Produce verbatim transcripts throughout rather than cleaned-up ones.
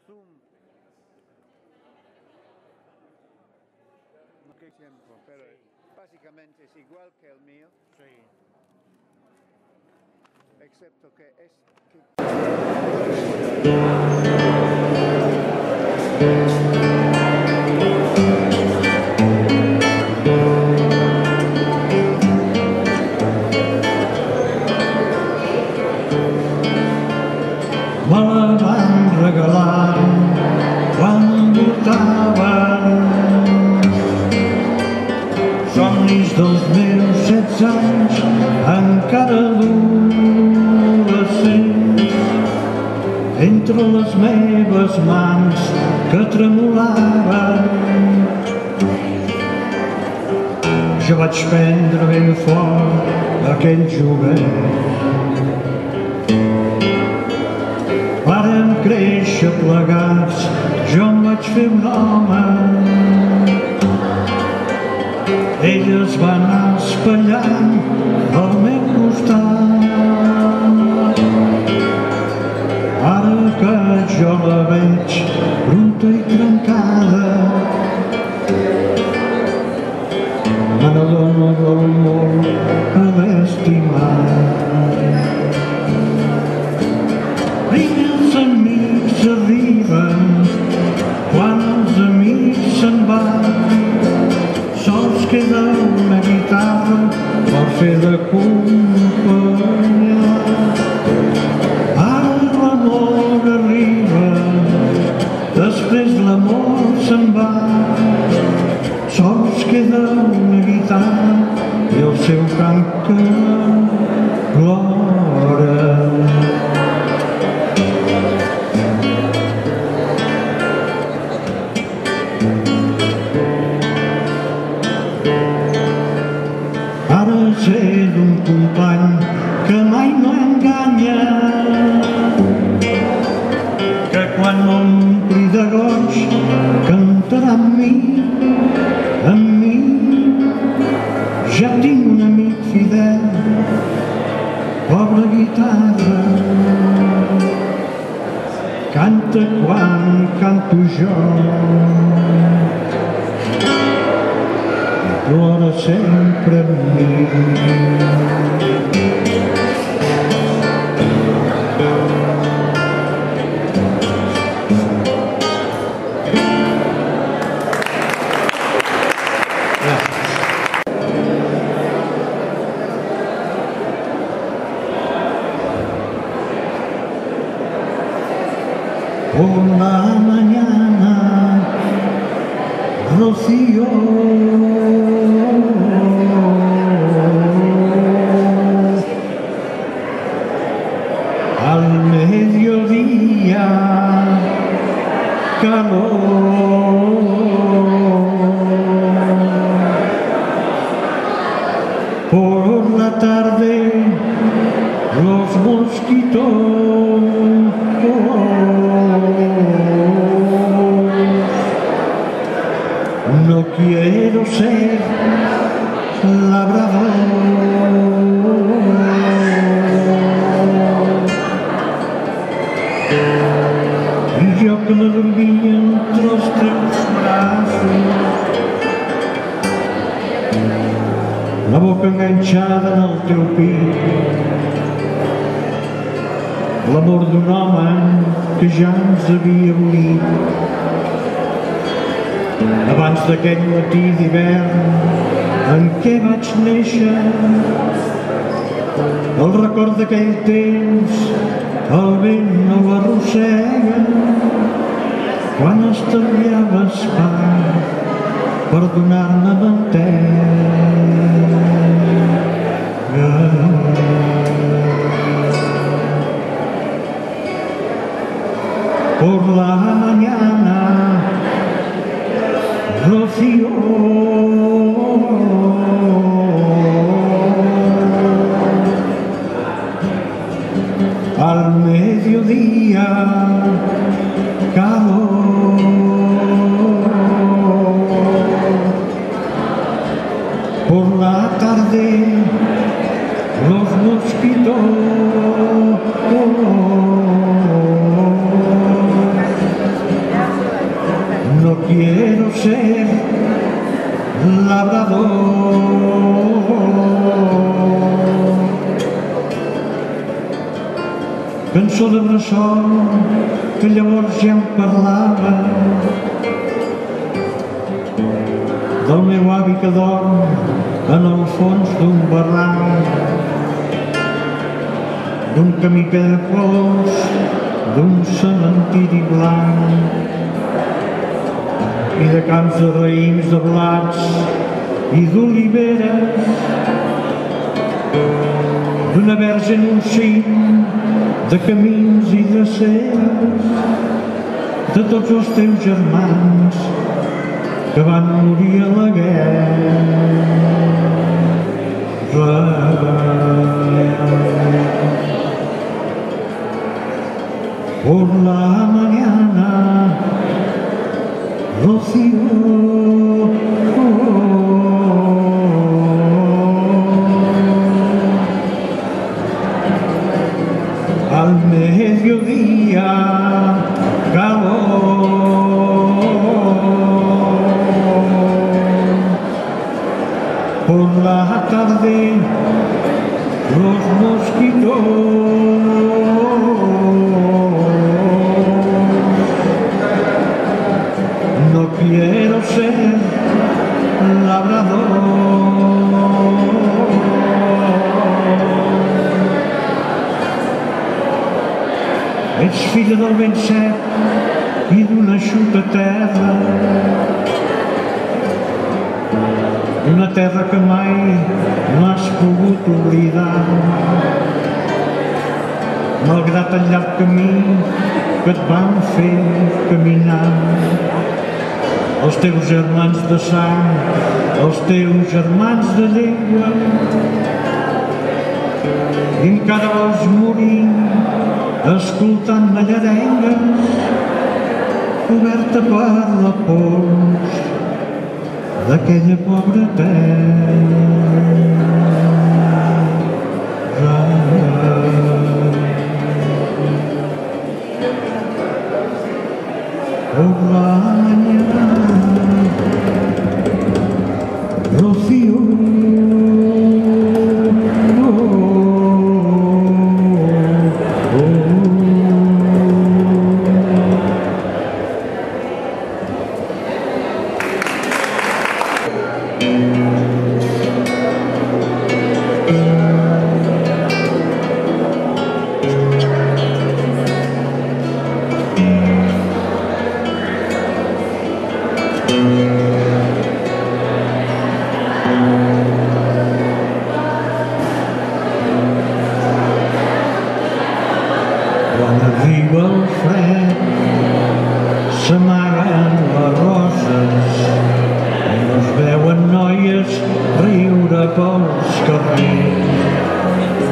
zoom. No qué tiempo, pero sí. Básicamente es igual que el mío. Sí. Excepto que es... Que... Me la van regalar quan portaven somnis dels meus setze anys, encara adolescents, entre les meves mans que tremolaven. Jo vaig prendre ben fort aquell joguet. Vàrem créixer plegats, jo em vaig fer un home. Ell es va anar espatllant al meu costat. Ara que jo la veig bruta i trencada, me n'adono del molt que l'he estimat. Primer els amics arriben, quan els amics se'n van, sols queda una guitarra per fer de companyia. Ara l'amor arriba, després l'amor se'n va, sols queda una guitarra i el seu cant que plora. Ara sé d'un company que mai no enganya, que quan m'ompli de goig cantarà amb mi, amb mi. Ja tinc un amic fidel, pobra guitarra, canta quan canto jo. Plora sempre amb mi. Por la mañana, Rocío, al mediodía, calor, por la tarde, los mosquitos. No quiero ser labrador, y yo que me dormía entre los teus brazos, la boca enganxada en el teu pit, l'amor d'un home que ja ens havia unit. Abans d'aquell matí d'hivern en què vaig néixer, el record d'aquell temps el vent no l'arrossega, quan estalviaves pa per donar-me mantega. Por la mañana, Rocío, al mediodía, calor, por la tarde, los mosquitos. cançó de bressol que llavors ja em parlava del meu avi que dorm en el fons d'un barranc, d'un camí ple de flors, d'un cementiri blanc i de camps de raïms de blats i d'oliveres, d'una verge en un cim de camins i de ceres, de tots els teus germans que van morir a la guerra. Por la mañana, rocío, al mediodía, calor, por la tarde, los mosquitos, no quiero ser labrador. Ets filla del vent sec i d'una eixuta terra, d'una terra que mai no has pogut oblidar, malgrat el llarg camí que et van fer caminar. Els teus germans de sang, els teus germans de llengua, i encara vols morir escoltant mallarengues, coberta per la pols d'aquella pobra terra. Por la mañana, rocío, quan arriba el fred, s'amaguen les roses i no es veuen noies riure pels carrers.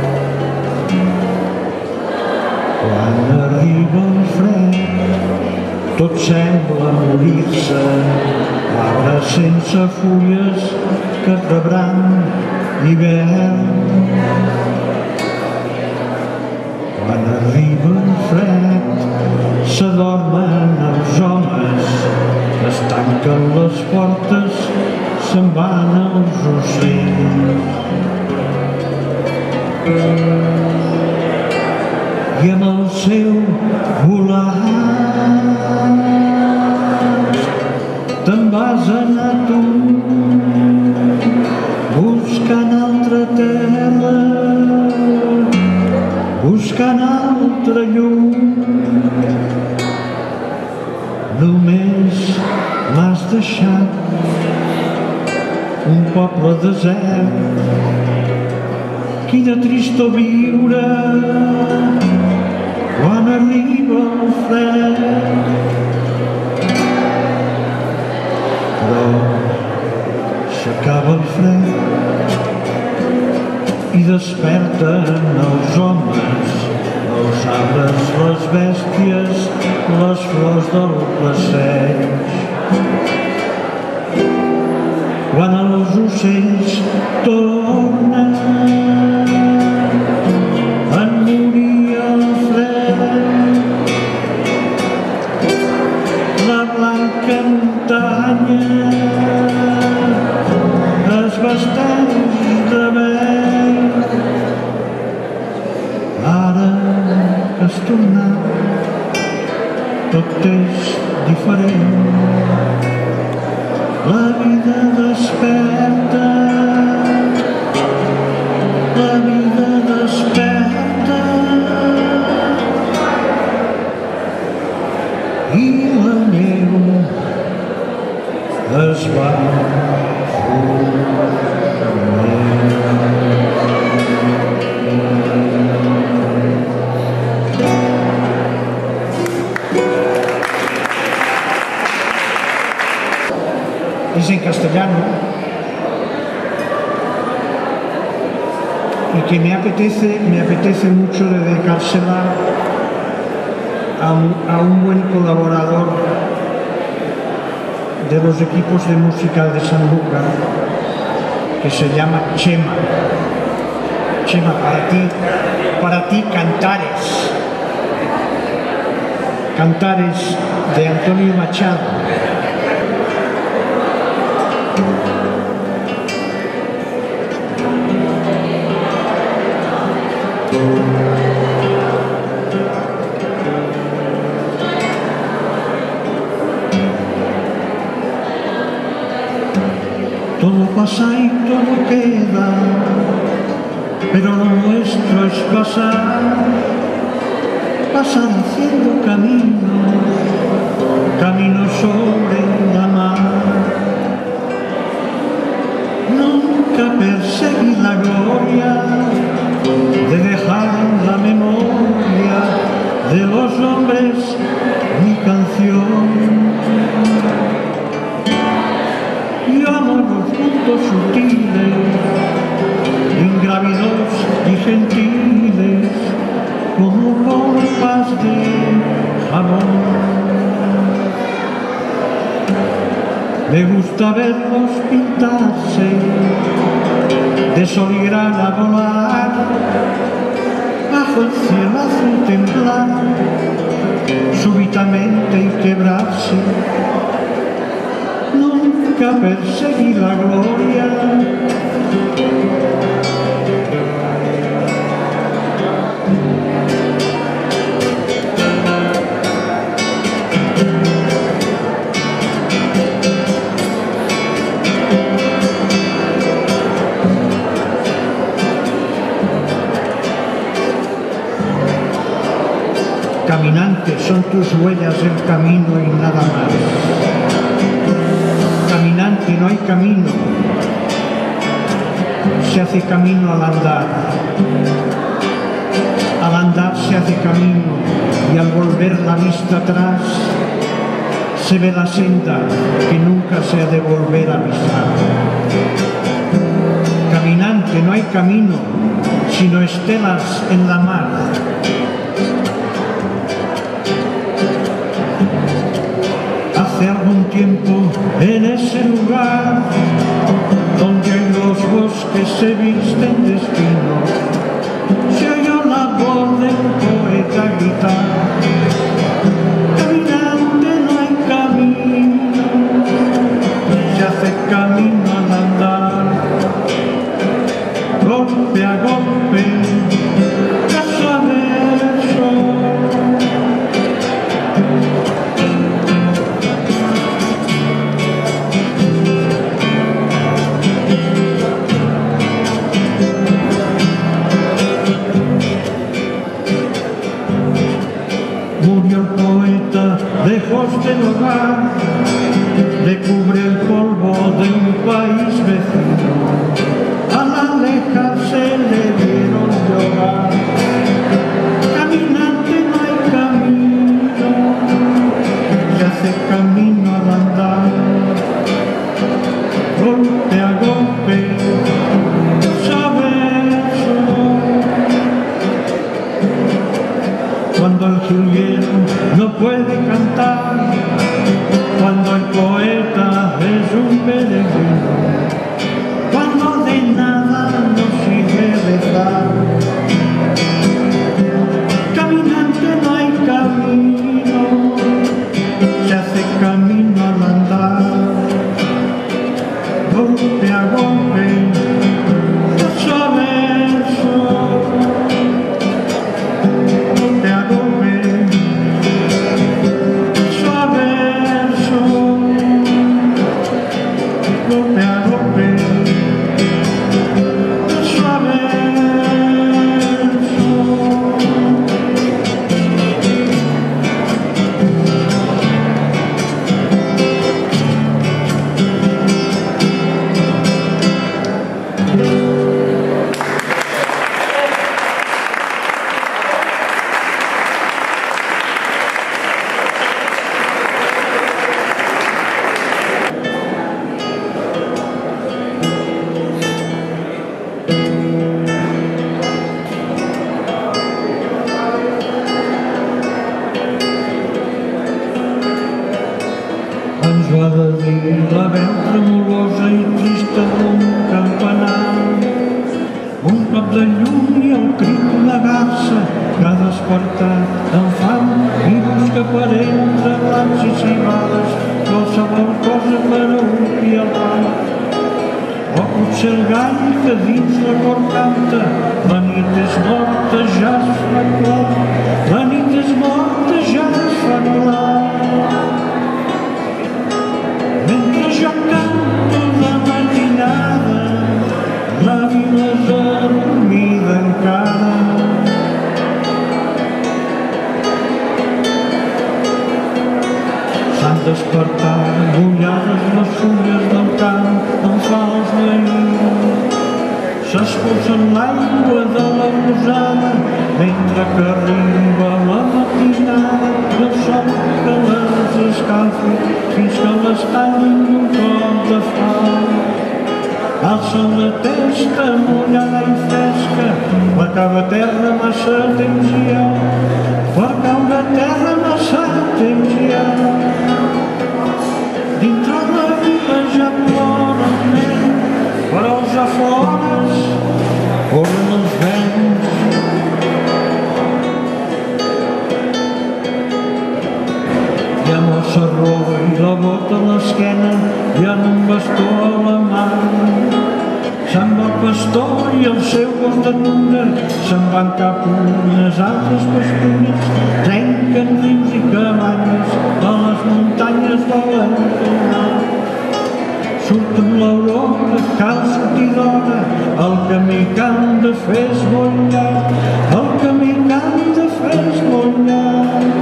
Quan arriba el fred, tot sembla morir-se, arbres sense fulles que et rebran l'hivern. Quan arriba el fred, s'adormen els homes, es tanquen les portes, se'n van els ocells. I amb el seu volar te'n vas anar tu, buscant altra terra, buscant altra llum. Només m'has deixat un poble desert. Quina tristor viure quan arriba el fred. Però s'acaba el fred i desperten els homes, els arbres, les bèsties, les flors del passeig. Quan els ocells tornen en morir el fred, la blanca muntanya es vesteix de verd. Ara tornar, tot és diferent. La vida desperta, la vida desperta, i la neu es va es en castellano y que me apetece, me apetece mucho dedicársela a un, a un buen colaborador de los equipos de música de Sanlúcar, que se llama Chema. Chema, para ti, para ti Cantares. Cantares de Antonio Machado. Todo pasa y todo queda, pero lo nuestro es pasar, pasar haciendo camino, camino sobre la mar. Nunca perseguí la gloria de dejar en la memoria de los hombres mi canción. Yo amo los puntos sutiles, ingrávidos y gentiles, como pompas de jabón. Me gusta verlos pintarse de sol y grana volar, bajo el cielo azul temblar, súbitamente y quebrarse. Nunca perseguí la gloria, caminante, son tus huellas el camino y nada más. Caminante, no hay camino, se hace camino al andar. Al andar se hace camino y al volver la vista atrás se ve la senda que nunca se ha de volver a pisar. Caminante, no hay camino, sino estelas en la mar. Hace algún tiempo en ese lugar donde los bosques se visten de espinos, se oyó la voz de un poeta gritar: caminante, no hay camino, se hace camino al andar, golpe a golpe, verso a verso. Murió el poeta lejos del hogar, le cubre el polvo de un país vecino. Al alejarse le dieron llorar. Caminante, no hay camino, se hace camino al andar, golpe a golpe, cuando el jilguero no puede cantar, cuando el poeta es un peregrino, cuando de nada nos sirve rezar. Caminante, no hay camino, se hace camino al andar, golpe a golpe, verso a verso, golpe a golpe. ho ha de dir la veu tremolosa i trista d'un campanar. Un cop de llum i el crit d'una garça que ha despertat amb fam i busca per entre blancs i cibades qualsevol cosa per omplir el pam. O potser el gall que dins la cor canta, la nit és morta, ja es fa clar, la nit és morta, ja es fa clar. Mentre jo canto la matinada, la vila és adormida encara. S'han despertat mullades les fulles del camp amb fals veïns. S'expulsen l'aigua de la rosada mentre que arriba la matinada i el sol que les escalfi fins que les tallin d'un cop de fam. Alcen la testa mullada i fresca per caure a terra massa temps hi ha, per caure a terra massa temps hi ha. Dintre la vila ja plora el nen, però els afores corren els vents. Hi ha mossa roba i la bota a l'esquena i en un bastó a la mà. Se'n va el pastor i el seu gos d'atura, se'n van cap unes altres pastures, trenquen rius i cabanyes a les muntanyes de l'entornar. Surt amb l'aurora, cal sortir d'hora, el camí que han de fer és molt llarg, el camí que han de fer és molt llarg.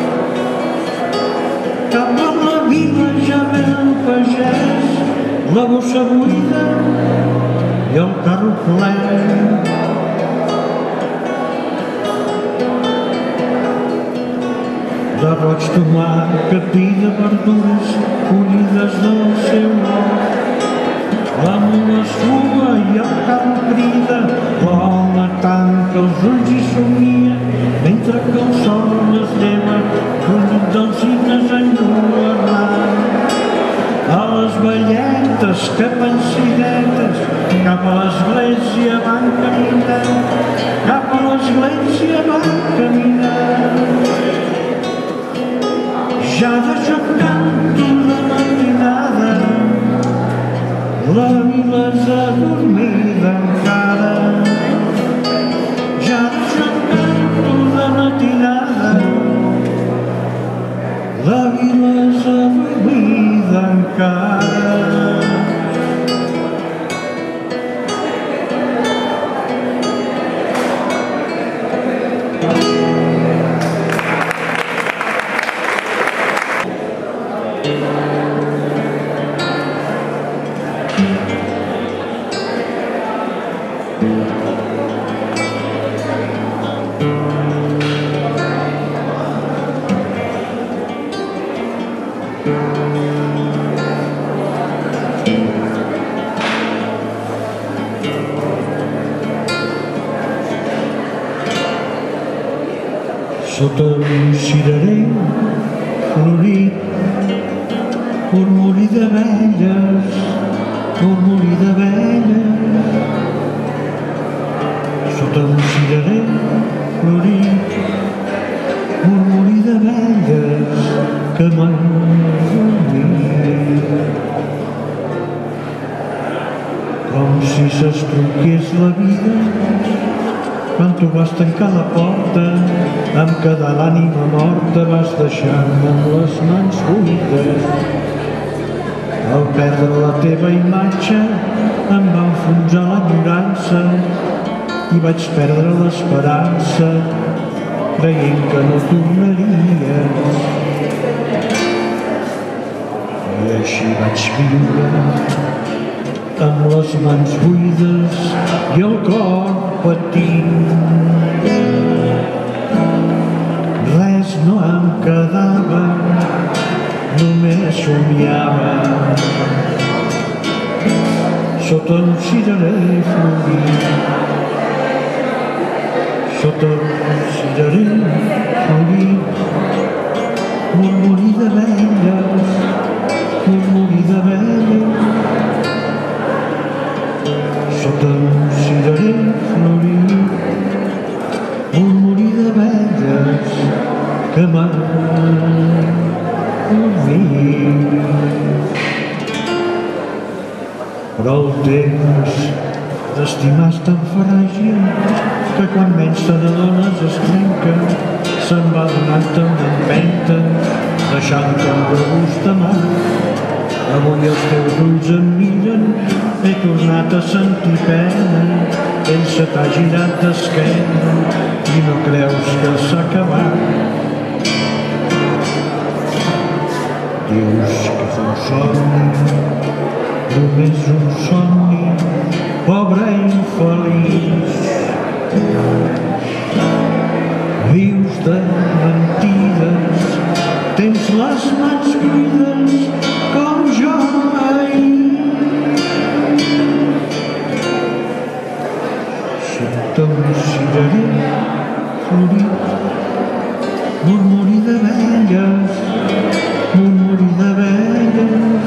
Cap a la vila ja ve el pagès, la bossa buida i el carro ple. De roig tomàquet i de verdures collides del seu hort. La mula suga i el carro crida, l'home tanca els ulls i somia, mentre que el sol les lleva, collit d'alzines enlluernant. A les velletes que pensidetes cap a l'església van caminant, cap a l'església van caminant. Ja de jo canto la matinada, la vila és adormida encara. Ja de jo canto la matinada, la vila és adormida encara. Sota un cirerer florit, murmuri d'abelles, murmuri d'abelles. Sota un cirerer florit, murmuri d'abelles que m'han dormit. Com si s'estronqués la vida quan tu vas tancar la porta, em quedar l'ànima morta, vas deixar-me amb les mans buides. Al perdre la teva imatge em va enfonsar l'enyorança i vaig perdre l'esperança creient que no tornaries. I així vaig viure amb les mans buides i el cor patint. Res no em quedava, només somiava sota un cirerer florit, sota un cirerer florit, murmuri d'abelles, que m'envia. Però el temps d'estimar és tan fràgil que quan menys te n'adones es trenca, se'n va donant una empenta, deixant-te un regust de mà. Avui els teus ulls em miren, he tornat a sentir pena, ell se t'ha girat d'esquena i no creus que s'ha acabat. Dius que és un somni, només un somni, pobre infeliç. Vius de mentides, tens les mans buides com jo ahir. Sota un cirerer florit, murmuri d'abelles, murmuri d'abelles.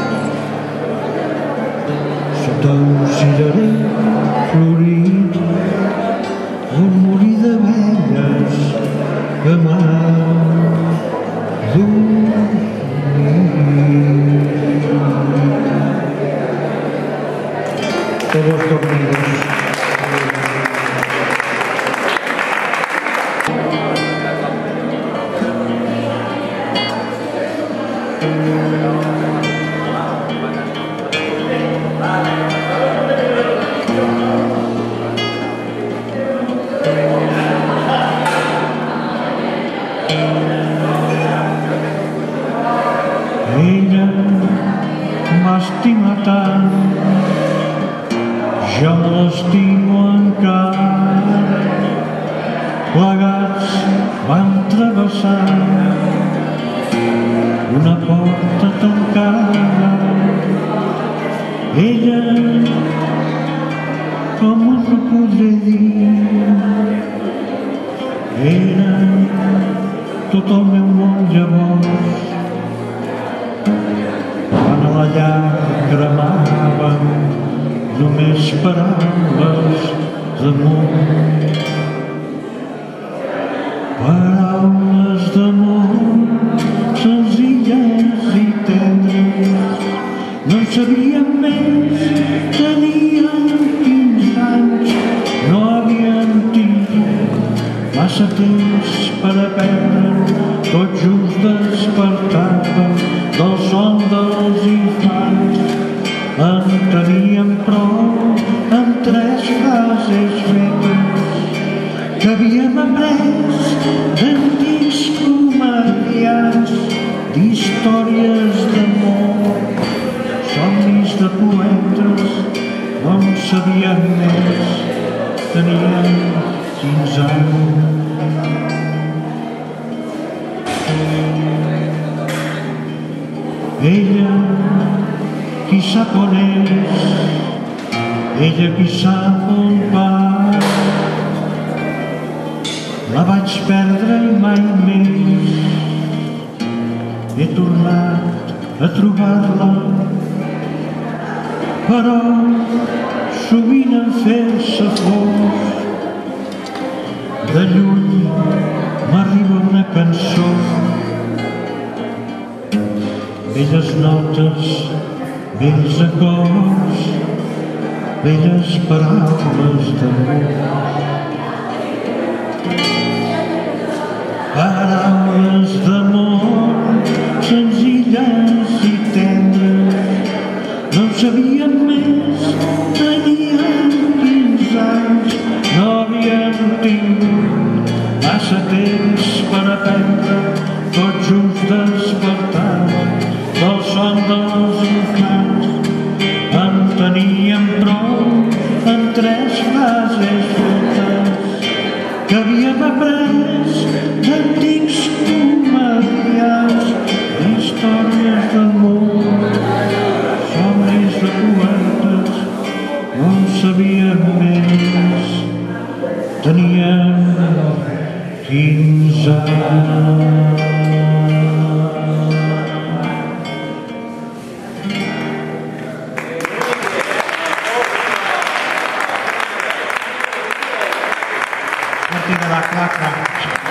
Sota un cirerer florit, murmuri d'abelles que m'han dormit. Que vos dormides. Ella m'estima tant, jo l'estimo encara. Plegats vam travessar una porta tancada. Ella, com us ho podré dir, era tot el meu món llavors. Quan a la llar cremàvem només paraules d'amor. Paraules d'amor senzilles i tendres. No en sabíem més, teníem quinze anys, no havíem tingut massa temps per aprendre. Tot just despertàvem del son dels infants. En teníem prou amb tres frases fetes que havíem après d'antics comediants, d'històries d'amor, somnis de poetes. No en sabíem més, teníem quinze anys. Ella, qui sap on és, ella qui sap on va. La vaig perdre i mai més he tornat a trobar-la, però sovint em fer-se fos. De lluny m'arriba una cançó, velles notes, vells acords, velles paraules d'amor. Paraules d'amor senzilles i tendres. No en sabíem més, teníem quinze anys, no havíem tingut massa temps per aprendre. Tot just despertàvem del son dels infants. En teníem prou amb tres frases fetes que havíem après d'antics comediants, d'històries d'amor, somnis de poetes. No en sabíem més, teníem quinze anys. Martina, la claca.